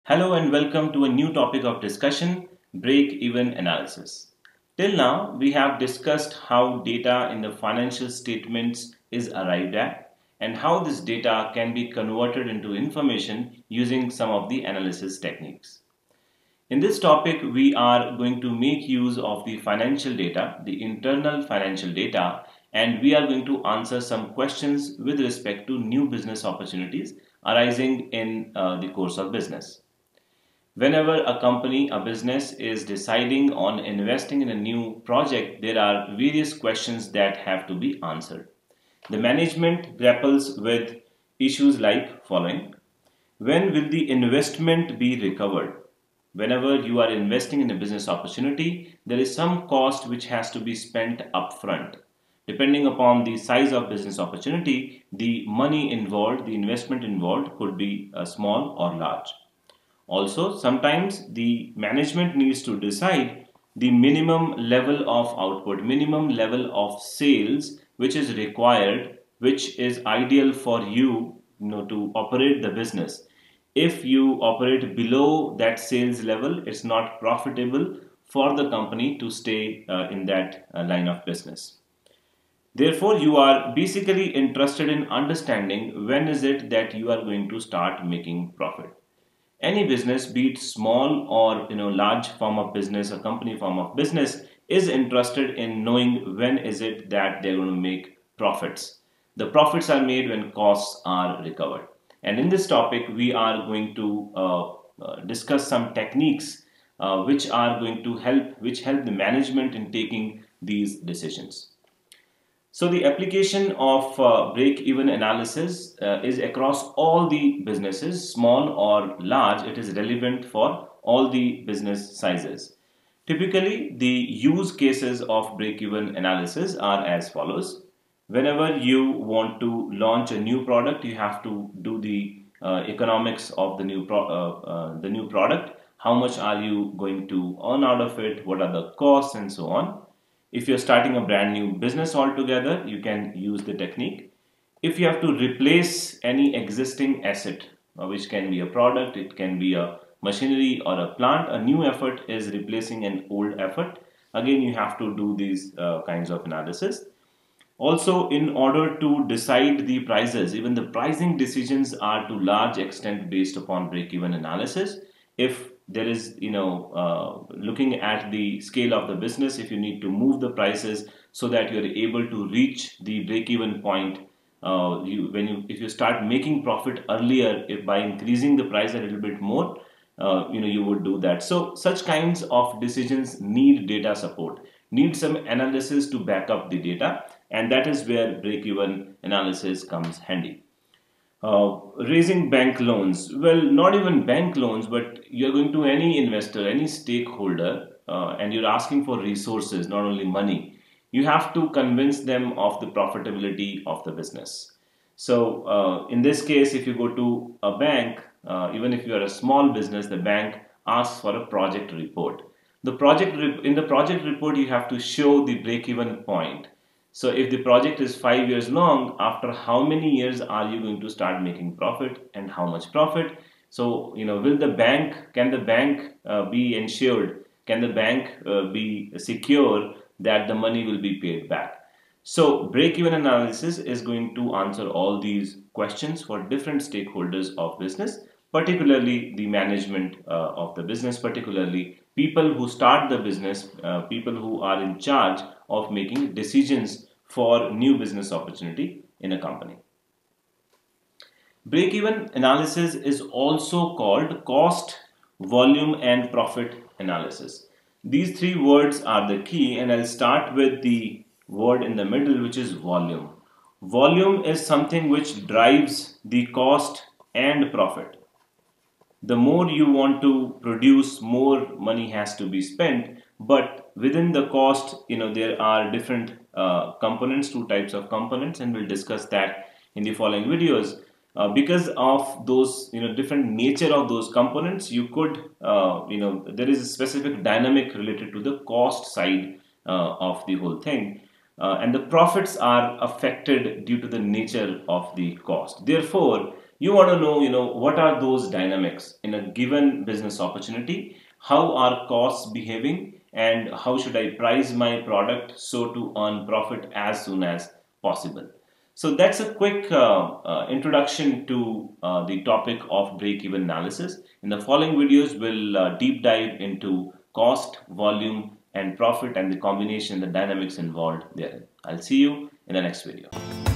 Hello and welcome to a new topic of discussion, break-even analysis. Till now, we have discussed how data in the financial statements is arrived at and how this data can be converted into information using some of the analysis techniques. In this topic, we are going to make use of the financial data, the internal financial data, and we are going to answer some questions with respect to new business opportunities arising in the course of business. Whenever a company, a business is deciding on investing in a new project, there are various questions that have to be answered. The management grapples with issues like following. When will the investment be recovered? Whenever you are investing in a business opportunity, there is some cost which has to be spent upfront. Depending upon the size of business opportunity, the money involved, the investment involved could be small or large. Also, sometimes the management needs to decide the minimum level of output, minimum level of sales which is required, which is ideal for you to operate the business. If you operate below that sales level, it's not profitable for the company to stay in that line of business. Therefore, you are basically interested in understanding when is it that you are going to start making profit. Any business, be it small or large form of business, a company form of business, is interested in knowing when is it that they're going to make profits. The profits are made when costs are recovered. And in this topic, we are going to discuss some techniques which are going to help the management in taking these decisions. So the application of break-even analysis is across all the businesses, small or large. It is relevant for all the business sizes. Typically, the use cases of break-even analysis are as follows. Whenever you want to launch a new product, you have to do the economics of the new product. How much are you going to earn out of it? What are the costs and so on? If you're starting a brand new business altogether, you can use the technique. If you have to replace any existing asset, which can be a product, it can be a machinery or a plant, a new effort is replacing an old effort. Again, you have to do these kinds of analysis. Also, in order to decide the prices, even the pricing decisions are to large extent based upon break-even analysis. If there is, looking at the scale of the business, if you need to move the prices so that you're able to reach the break-even point, if you start making profit earlier, if by increasing the price a little bit more, you would do that. So such kinds of decisions need data support, need some analysis to back up the data, and that is where break-even analysis comes handy. Raising bank loans. Well, not even bank loans, but you're going to any investor, any stakeholder, and you're asking for resources, not only money. You have to convince them of the profitability of the business. So, in this case, if you go to a bank, even if you are a small business, the bank asks for a project report. In the project report, you have to show the break-even point. So if the project is 5 years long, after how many years are you going to start making profit and how much profit? So, can the bank be ensured? Can the bank be secure that the money will be paid back? So break-even analysis is going to answer all these questions for different stakeholders of business, particularly the management of the business, particularly people who start the business, people who are in charge of making decisions for new business opportunity in a company. Break-even analysis is also called cost, volume, and profit analysis. These three words are the key, and I'll start with the word in the middle, which is volume. Volume is something which drives the cost and profit. The more you want to produce, more money has to be spent, but within the cost, there are different components, two types of components, and we'll discuss that in the following videos. Because of those, different nature of those components, you could, there is a specific dynamic related to the cost side of the whole thing. And the profits are affected due to the nature of the cost. Therefore, You want to know, what are those dynamics in a given business opportunity? How are costs behaving? And how should I price my product so to earn profit as soon as possible? So that's a quick introduction to the topic of break-even analysis. In the following videos, we'll deep dive into cost, volume, and profit and the combination, the dynamics involved therein. I'll see you in the next video.